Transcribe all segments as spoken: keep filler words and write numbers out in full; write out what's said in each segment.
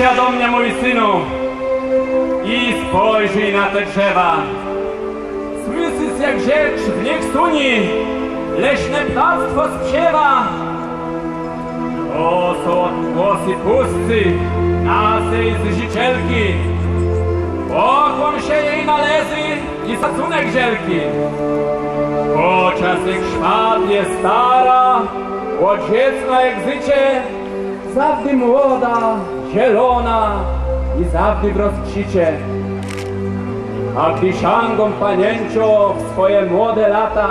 się do mnie, mój synu, i spojrzyj na te drzewa. Słyszysz, jak rzecz w nich suni, leśne ptactwo śpiewa. To są odgłosy pusty, naszej zżycielki. Pokłon się jej należy i szacunek wielki. Podczas jak szwab jest stara, łodziecna jak życie, zawdy młoda, zielona i zawdy w rozkwicie. A gdy sięgą panięcio w swoje młode lata,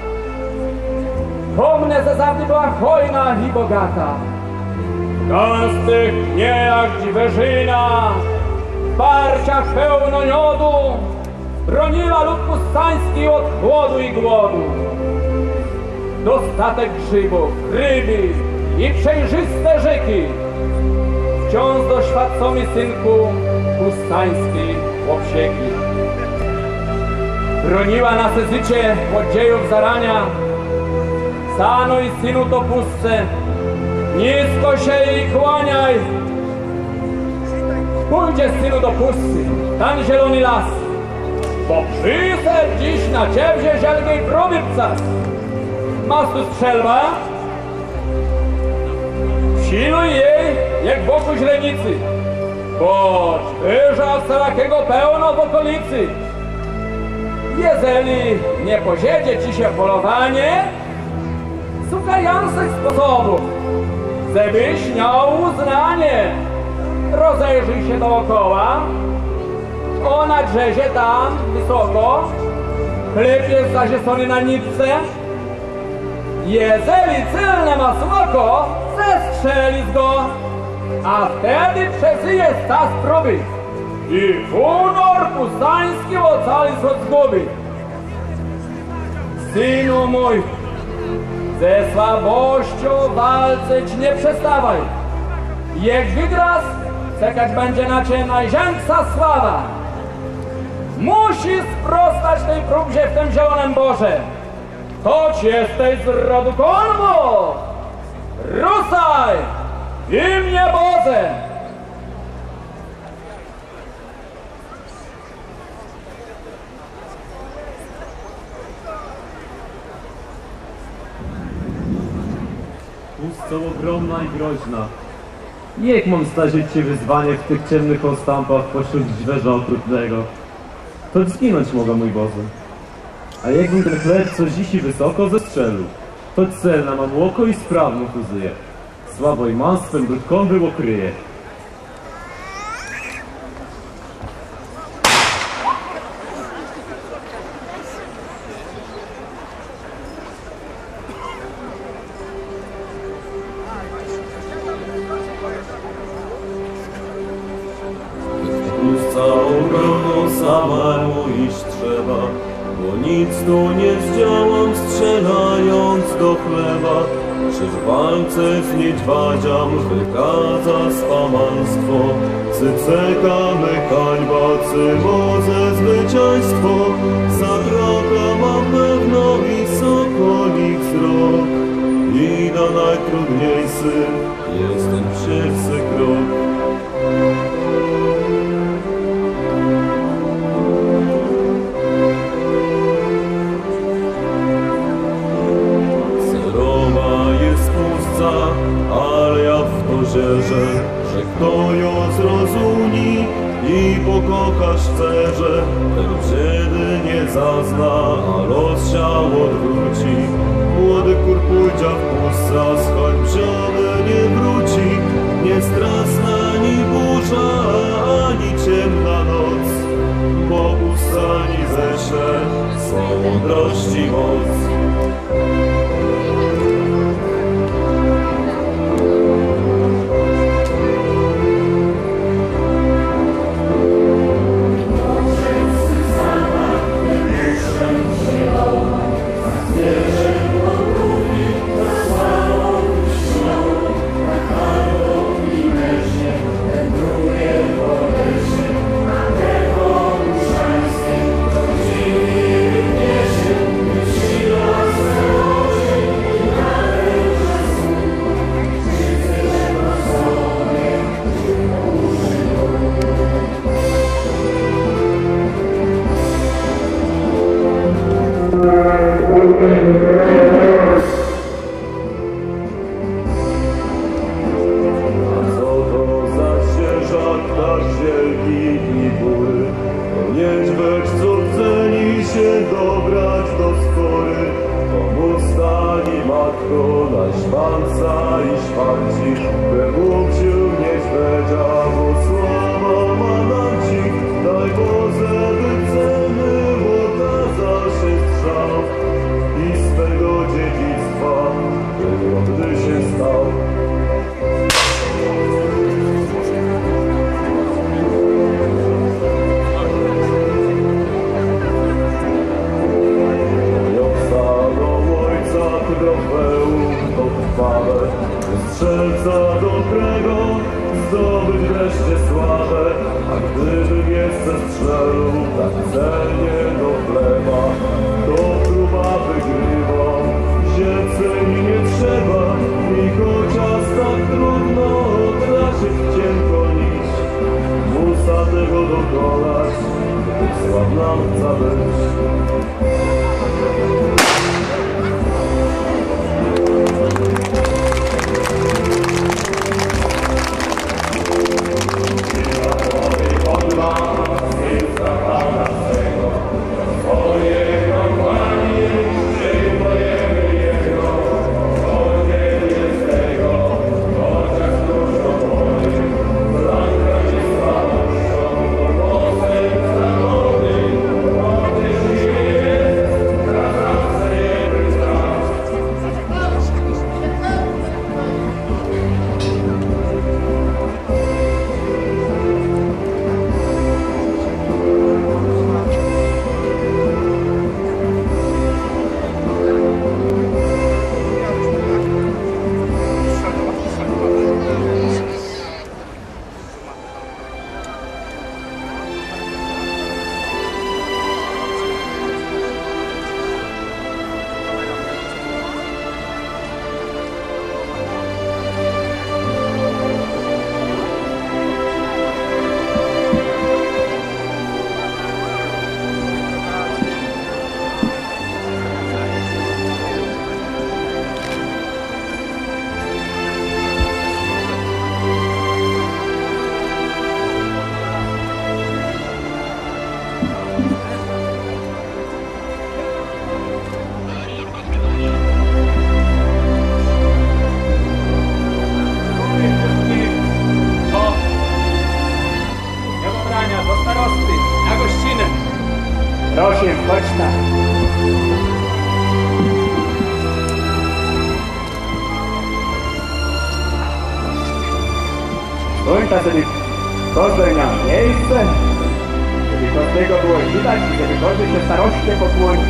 pomnę, że zawdy była hojna i bogata. W gęstych pniach dziwerzyna, w barciach pełno miodu, broniła lud pustański od chłodu i głodu. Dostatek grzybów, ryby i przejrzyste rzeki wciąż doświadczą mi, synku, pustańskiej łopsieki. Broniła nasze życie od dziejów zarania. Sano i synu to pustce, nisko się jej kłaniaj. Pójdzie, synu, do pusty, tam zielony las, bo przyszedł dziś na ciebie zielnej probierca. Masz tu strzelba? Wsiluj jej, jak wokół źrenicy, boć wyża wszelakiego pełno w okolicy. Jeżeli nie poziedzie ci się polowanie, szukających sposobów, żebyś miał uznanie. Rozejrzyj się dookoła, o na drzewie tam wysoko, chleb jest zaziesony na nitce. Jeżeli celne ma oko, zestrzelisz go, a wtedy przeżyje czas próby i honor pustański ocalisz od zguby. Synu mój, ze słabością walczyć nie przestawaj. Jak wygrasz, czekać będzie na ciebie największa sława. Musisz sprostać tej próbie w tym zielonym Boże. Toć jesteś z rodu Konwo. Ruszaj w imię Boże. Pustka ogromna i groźna. Jak mam zdarzyć ci wyzwanie w tych ciemnych ostępach pośród zwierza okrutnego? To zginąć mogę, mój Boże. A jakbym ten chleb, co zisi wysoko, zestrzelił, to celna mam oko i sprawną fuzyję. Słabo i manstwem brudką było kryje. Samemu iść trzeba, bo nic tu nie zdziałam, strzelając do chleba. Czy w walce z niedźwadziam wykaza spamanstwo, cycekamy hańba, cymoze zwycięstwo. Zagroda mam pewno i sokolik wzrok, i na najtrudniejszy jest ten pierwszy krok. Ale ja w to wierzę, że kto ją zrozumie i pokocha szczerze, ten biedy nie zazna, a los się odwróci. Młody kur pójdzie w pusta, choć psiony nie wróci. Nie strasna ani burza, ani ciemna noc, bo ustani ześle swą mądrości moc. Co to za świeżak, tak wielki i bury? To niedźwiedź, co ceni się dobrać do spory. Pomóc tani matko, na śpanca i śpanci, by mógł się niedźwiedzia, bo sława ma nam ci. Daj Boże, by ceny łotaza się strzał i z tego dziedzictwa wygodny się stał. Strzelca dobrego, zdobyć wreszcie sławę, a gdybym jeszcze strzelił tak celnie do chleba, to próba wygrywa, więcej nie trzeba i chociaż tak trudno tracić cienko nić, musa tego dokonać, sławna chce być. Proszę, chodź tam. Wójta sobie kozę miał miejsce, żeby każdego było widać i żeby każdy się staroście pokłonić.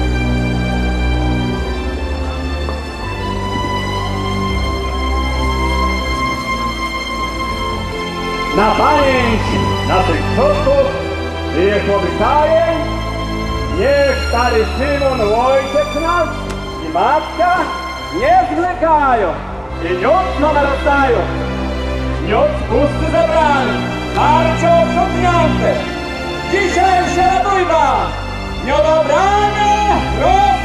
Na pamięć naszych przodków i ich obyczaje, niech stary Szymon, ojciec nasz i matka nie zwlekają i nic nowe rozdają. Nic pusty zebrany, marcie otrzątnięte. Dzisiaj się radujmy, nieodobrane,